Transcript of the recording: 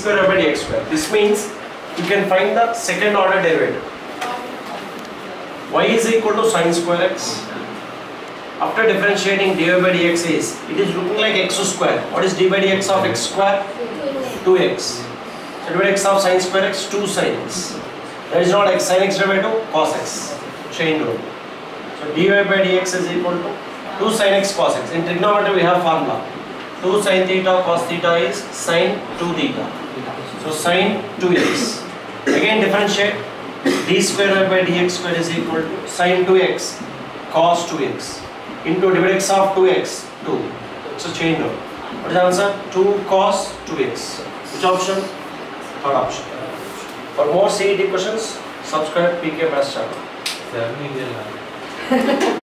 square by dx square. This means you can find the second order derivative. Y is equal to sin square x. After differentiating dy by dx it is looking like x square. What is dy by dx of x square? 2x. So dy by dx of sin square x, 2 sin x. There is not x sin x derivative, cos x. Chain rule. So dy by dx is equal to 2 sin x cos x. In trigonometry we have formula. 2 sin theta cos theta is sin 2 theta. So sin 2x. Again differentiate. D square by dx square is equal to sin 2x cos 2x into dy by dx of 2x, 2. So chain rule. What is the answer? 2 cos 2x. Which option? Third option. For more CET questions, subscribe PK Maths channel.